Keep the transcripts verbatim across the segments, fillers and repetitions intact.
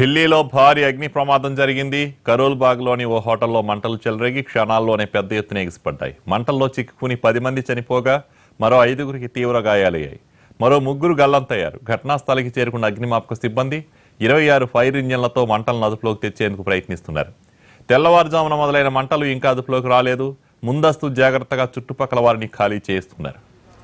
ఢిల్లీలో భారీ అగ్ని ప్రమాదం జరిగింది. కరోల్ బాగ్లోని ఓ హోటల్లో మంటలు చెలరేగి క్షణాల్లోనే పెద్ద ఎత్తున ఎగిసిపడ్డాయి. మంటల్లో చిక్కుకుని పది మంది చనిపోగా మరో ఐదుగురికి తీవ్ర గాయాలయ్యాయి. మరో ముగ్గురు గల్లంతయ్యారు. ఘటనా స్థలికి చేరుకున్న అగ్నిమాపక సిబ్బంది ఇరవై ఆరు ఫైర్ ఇంజన్లతో మంటలను అదుపులోకి తెచ్చేందుకు ప్రయత్నిస్తున్నారు. తెల్లవారుజామున మొదలైన మంటలు ఇంకా అదుపులోకి రాలేదు. ముందస్తు జాగ్రత్తగా చుట్టుపక్కల వారిని ఖాళీ చేస్తున్నారు.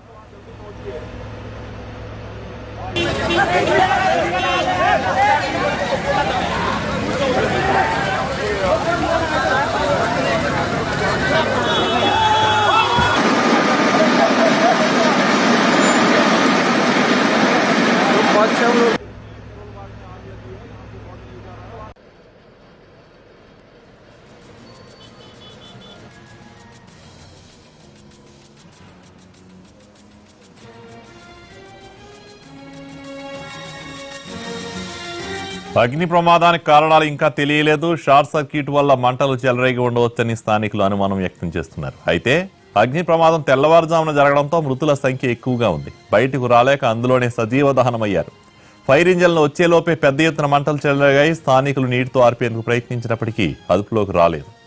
అగ్ని ప్రమాదానికి కారణాలు ఇంకా తెలియలేదు. షార్ట్ సర్క్యూట్ వల్ల మంటలు చెలరేగి ఉండవచ్చని స్థానికులు అనుమానం వ్యక్తం చేస్తున్నారు. అయితే అగ్ని ప్రమాదం తెల్లవారుజామున జరగడంతో మృతుల సంఖ్య ఎక్కువగా ఉంది. బయటకు రాలేక అందులోనే సజీవ దహనమయ్యారు. ఫైర్ ఇంజన్లు వచ్చేలోపే పెద్ద ఎత్తున మంటలు చెలరేగాయి. స్థానికులు నీటితో ఆర్పేందుకు ప్రయత్నించినప్పటికీ అదుపులోకి రాలేదు.